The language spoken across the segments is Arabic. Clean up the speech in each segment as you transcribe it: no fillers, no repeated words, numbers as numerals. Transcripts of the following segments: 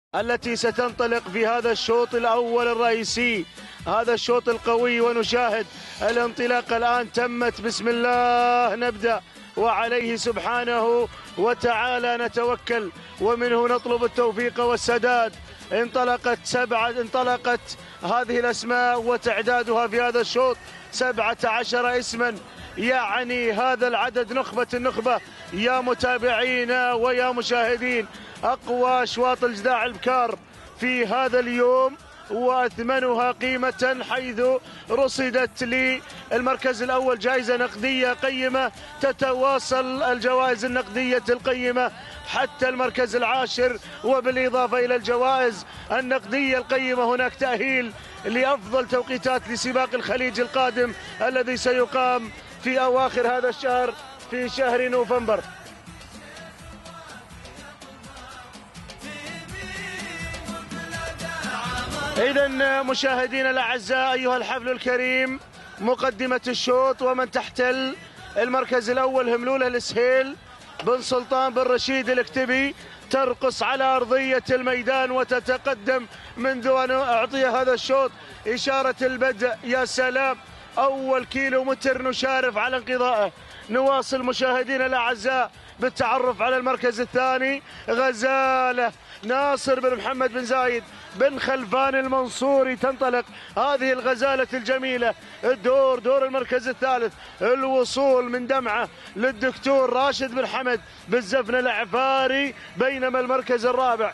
التي ستنطلق في هذا الشوط الأول الرئيسي، هذا الشوط القوي. ونشاهد الانطلاقة الآن تمت. بسم الله نبدأ وعليه سبحانه وتعالى نتوكل ومنه نطلب التوفيق والسداد. انطلقت هذه الأسماء وتعدادها في هذا الشوط 17 اسما، يعني هذا العدد نخبة النخبة يا متابعينا ويا مشاهدين. أقوى أشواط الجداع البكار في هذا اليوم وأثمنها قيمة، حيث رصدت للمركز الأول جائزة نقدية قيمة، تتواصل الجوائز النقدية القيمة حتى المركز العاشر، وبالإضافة إلى الجوائز النقدية القيمة هناك تأهيل لأفضل توقيتات لسباق الخليج القادم الذي سيقام في أواخر هذا الشهر في شهر نوفمبر. إذن مشاهدينا الأعزاء، أيها الحفل الكريم، مقدمة الشوط ومن تحتل المركز الأول هملولة السهيل بن سلطان بن رشيد الكتبي، ترقص على أرضية الميدان وتتقدم منذ أن أعطي هذا الشوط إشارة البدء. يا سلام، أول كيلو متر نشارف على انقضائه. نواصل مشاهدينا الأعزاء بالتعرف على المركز الثاني، غزالة ناصر بن محمد بن زايد بن خلفان المنصوري. تنطلق هذه الغزالة الجميلة دور المركز الثالث، الوصول من دمعة للدكتور راشد بن حمد بن زفنة العفاري. بينما المركز الرابع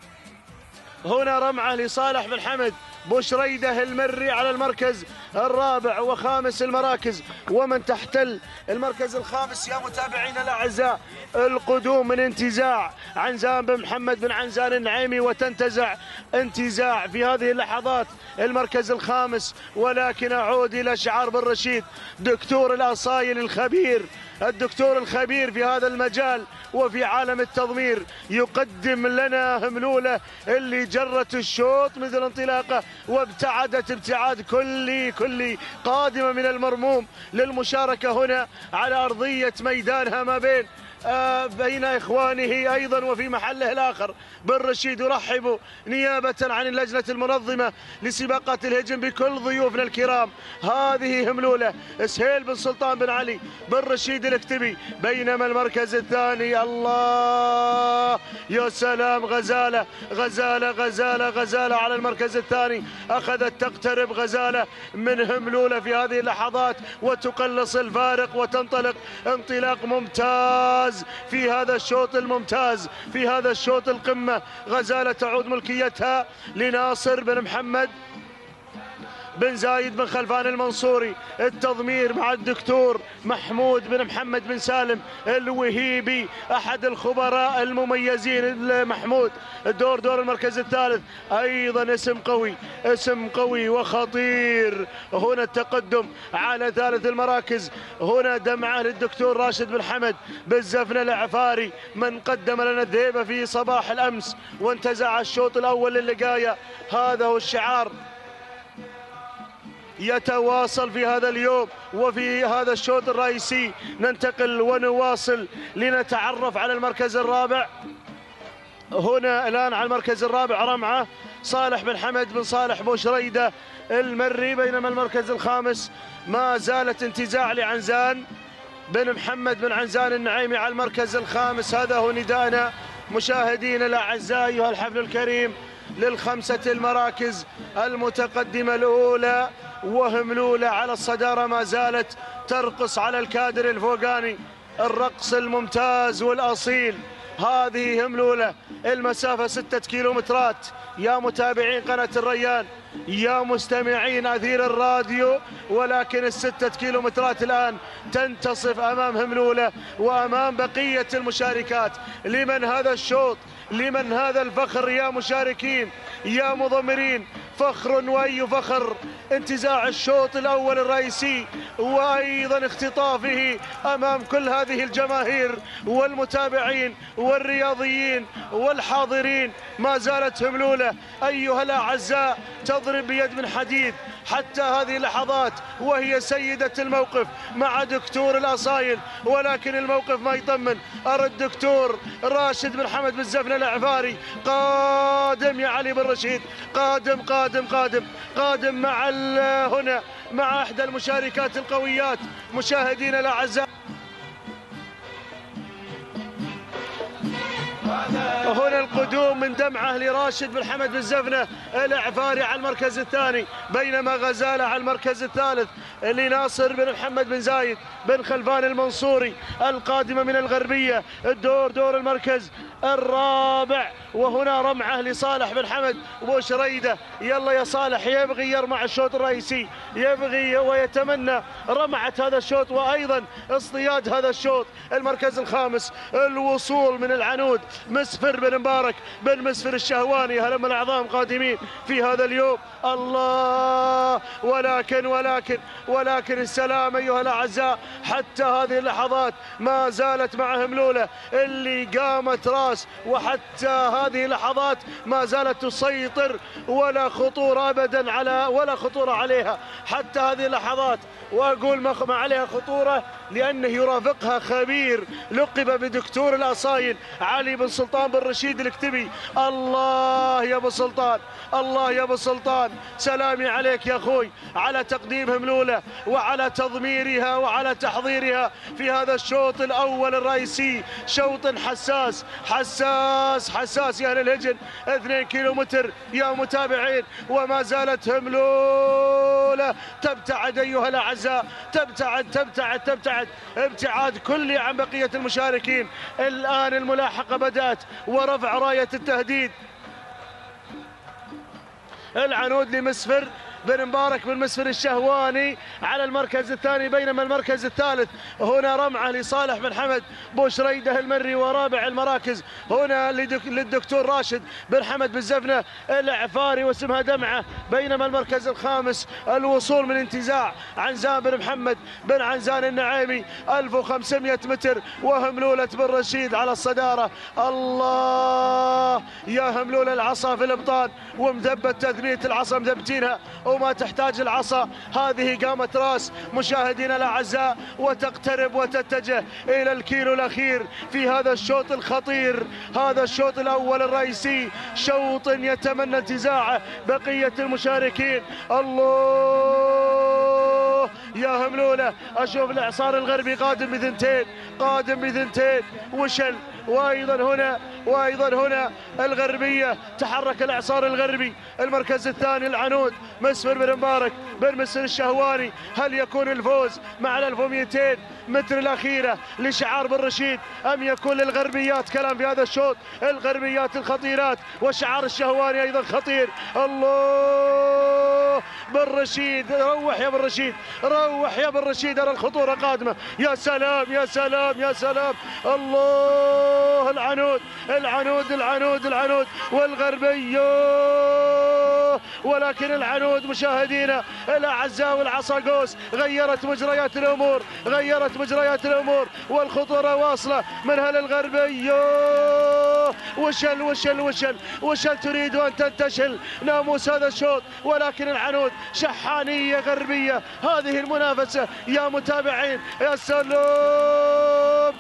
هنا رمعة لصالح بن حمد بوشريده المري على المركز الرابع وخامس المراكز. ومن تحتل المركز الخامس يا متابعينا الأعزاء، القدوم من انتزاع عنزان بن محمد بن عنزان النعيمي، وتنتزع انتزاع في هذه اللحظات المركز الخامس. ولكن أعود إلى شعار بن رشيد، دكتور الأصايل الخبير، الدكتور الخبير في هذا المجال وفي عالم التضمير، يقدم لنا هملولة اللي جرت الشوط مثل انطلاقه وابتعدت ابتعاد كلي قادمة من المرموم للمشاركة هنا على أرضية ميدانها ما بين إخوانه أيضا وفي محله الآخر. بن رشيد يرحب نيابة عن اللجنة المنظمة لسباقات الهجن بكل ضيوفنا الكرام. هذه هملولة سهيل بن سلطان بن علي بن رشيد الكتبي. بينما المركز الثاني، الله يا سلام، غزالة غزالة غزالة غزالة على المركز الثاني. أخذت تقترب غزالة من هملولة في هذه اللحظات وتقلص الفارق وتنطلق انطلاق ممتاز في هذا الشوط الممتاز، في هذا الشوط القمة. غزالة تعود ملكيتها لناصر بن محمد بن زايد بن خلفان المنصوري. التضمير مع الدكتور محمود بن محمد بن سالم الوهيبي، أحد الخبراء المميزين. محمود دور المركز الثالث، أيضا اسم قوي وخطير. هنا التقدم على ثالث المراكز، هنا دمعة للدكتور راشد بن حمد بن زفنة العفاري، من قدم لنا الذهيبة في صباح الأمس وانتزع الشوط الأول للقاية. هذا هو الشعار يتواصل في هذا اليوم وفي هذا الشوط الرئيسي. ننتقل ونواصل لنتعرف على المركز الرابع. هنا الآن على المركز الرابع رمعة صالح بن حمد بن صالح بوشريده المري. بينما المركز الخامس ما زالت انتزاع لعنزان بن محمد بن عنزان النعيمي على المركز الخامس. هذا هو نداءنا مشاهدينا الأعزاء أيها الحفل الكريم للخمسة المراكز المتقدمة الأولى. وهملولة على الصدارة ما زالت ترقص على الكادر الفوقاني الرقص الممتاز والأصيل. هذه هملولة، المسافة 6 كيلومترات يا متابعين قناة الريان، يا مستمعين أثير الراديو. ولكن ال6 كيلومترات الآن تنتصف أمام هملولة وأمام بقية المشاركات. لمن هذا الشوط؟ لمن هذا الفخر يا مشاركين يا مضمرين؟ فخر وأي فخر انتزاع الشوط الأول الرئيسي وأيضا اختطافه أمام كل هذه الجماهير والمتابعين والرياضيين والحاضرين. ما زالت هملولة أيها الأعزاء تضرب بيد من حديد حتى هذه اللحظات وهي سيدة الموقف مع دكتور الأصايل. ولكن الموقف ما يطمن. أرى الدكتور راشد بن حمد بن زفنة الإعفاري. قادم يا علي بن رشيد، قادم قادم قادم قادم مع هنا مع إحدى المشاركات القويات مشاهدينا الأعزاء. هنا القدوم من دمعه لراشد بن حمد بن زفنة الإعفاري على المركز الثاني، بينما غزالة على المركز الثالث لناصر بن محمد بن زايد بن خلفان المنصوري القادمة من الغربية. الدور دور المركز الرابع، وهنا رمعه لصالح بن حمد وبوشريده. يلا يا صالح، يبغي يرمع الشوط الرئيسي، يبغي ويتمنى رمعة هذا الشوط وأيضا اصطياد هذا الشوط. المركز الخامس الوصول من العنود مسفر بن مبارك بن مسفر الشهواني. هلم الأعظام قادمين في هذا اليوم. الله، ولكن السلام أيها الأعزاء، حتى هذه اللحظات ما زالت مع هملولة اللي قامت راس، وحتى هذه اللحظات ما زالت تسيطر، ولا خطورة أبدا ولا خطورة عليها حتى هذه اللحظات. وأقول ما عليها خطورة لأنه يرافقها خبير لقب بدكتور الأصايل علي بن سلطان بن رشيد الكتبي. الله يا ابو سلطان، الله يا ابو سلطان، سلامي عليك يا اخوي على تقديم هملولة وعلى تضميرها وعلى تحضيرها في هذا الشوط الاول الرئيسي. شوط حساس حساس حساس يا اهل الهجن. 2 كيلومتر يا متابعين، وما زالت هملولة تبتعد ايها الاعزاء، تبتعد ابتعاد كلي عن بقية المشاركين. الان الملاحقة بدأت ورفع راية التهديد. العنود لمسفر بن مبارك بن مسفر الشهواني على المركز الثاني، بينما المركز الثالث هنا رمعه لصالح بن حمد بوشريده المري. ورابع المراكز هنا للدكتور راشد بن حمد بن زفنة الإعفاري واسمها دمعه. بينما المركز الخامس الوصول من انتزاع عنزان بن محمد بن عنزان النعيمي 1500 متر، وهملولة بن رشيد على الصدارة. الله يا هملولة، العصا في الابطان ومذبة تثبيت العصا مذبتينها وما تحتاج العصا. هذه قامت راس مشاهدينا الاعزاء وتقترب وتتجه الى الكيلو الاخير في هذا الشوط الخطير، هذا الشوط الاول الرئيسي. شوط يتمنى انتزاعه بقيه المشاركين. الله يا هملولة، اشوف الاعصار الغربي قادم بثنتين، قادم بثنتين وشل. وايضا هنا الغربيه تحرك الاعصار الغربي. المركز الثاني العنود مسفر بن مبارك بن مسفر الشهواني. هل يكون الفوز مع ال 1200 متر الاخيره لشعار بن رشيد ام يكون للغربيات كلام في هذا الشوط؟ الغربيات الخطيرات وشعار الشهواني ايضا خطير. الله بن رشيد، روح يا بن رشيد، روح يا بن رشيد، ارى الخطوره قادمه. يا سلام يا سلام يا سلام. الله، العنود والغربيه. ولكن العنود مشاهدينا الاعزاء والعصاقوس غيرت مجريات الامور والخطوره واصله من هل الغربيه. وشل تريد ان تنتشل ناموس هذا الشوط، ولكن العنود شحانيه غربيه. هذه المنافسه يا متابعين، يا سلام.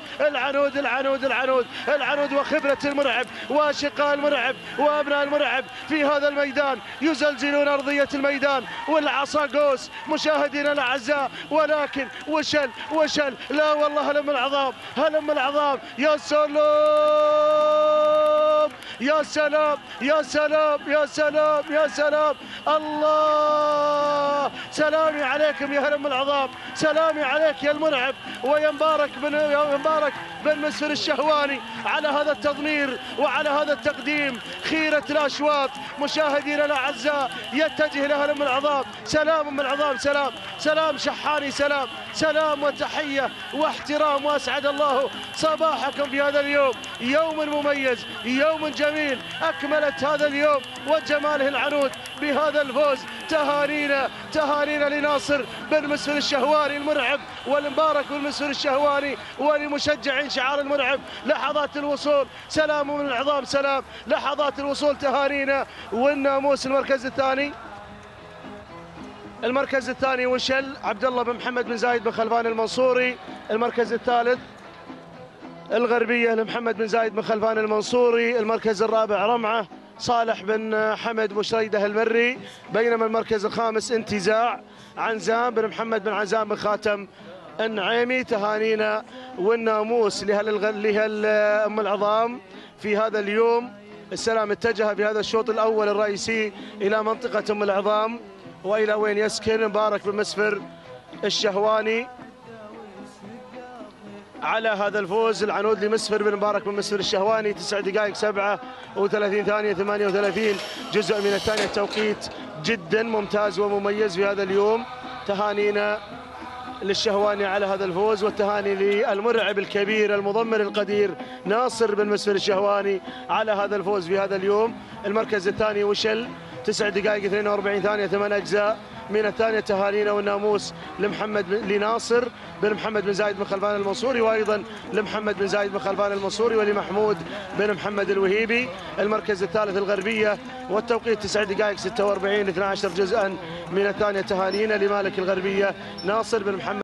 العنود وخبره المرعب واشقاء المرعب وابناء المرعب في هذا الميدان يزلزلون ارضيه الميدان. والعصاقوس مشاهدينا الاعزاء، ولكن وشل لا والله هلم العظام. يا سلام يا سلام يا سلام يا سلام يا سلام. الله، سلامي عليكم يا هلم العظام، سلامي عليك يا المرعب ويا مبارك بن مسفر الشهواني على هذا التضمير وعلى هذا التقديم. خيرة الاشواط مشاهدينا الاعزاء يتجه لهلم العظام. سلام من العظام، سلام شحاني، سلام وتحية واحترام، واسعد الله صباحكم في هذا اليوم. يوم مميز، يوم جميل اكملت هذا اليوم وجماله العنود بهذا الفوز. تهانينا لناصر بن مسفر الشهواني المرعب والمبارك بن مسفر الشهواني ولمشجعين شعار المرعب. لحظات الوصول، سلام من العظام، سلام لحظات الوصول، تهانينا. والناموس المركز الثاني وشل عبد الله بن محمد بن زايد بن خلفان المنصوري. المركز الثالث الغربية لمحمد بن زايد بن خلفان المنصوري. المركز الرابع رمعة صالح بن حمد بشريده المري. بينما المركز الخامس انتزاع عنزام بن محمد بن عنزام بن خاتم النعيمي. تهانينا والناموس لهالأم العظام في هذا اليوم. السلام اتجه في هذا الشوط الأول الرئيسي إلى منطقة أم العظام وإلى وين يسكن مبارك بن مسفر الشهواني على هذا الفوز. العنود لمسفر بن مبارك بن مسفر الشهواني 9 دقائق 37 ثانية 38 جزء من الثانية. توقيت جدا ممتاز ومميز في هذا اليوم. تهانينا للشهواني على هذا الفوز، والتهاني للمرعب الكبير المضمر القدير ناصر بن مسفر الشهواني على هذا الفوز في هذا اليوم. المركز الثاني وشل 9 دقائق 42 ثانية 8 أجزاء من الثانية. تهانينا والناموس لناصر بن محمد بن زايد بن خلفان المنصوري، وأيضا لمحمد بن زايد بن خلفان المنصوري ولمحمود بن محمد الوهيبي. المركز الثالث الغربية والتوقيت 9 دقائق 46 12 جزءا من الثانية. تهانينا لمالك الغربية ناصر بن محمد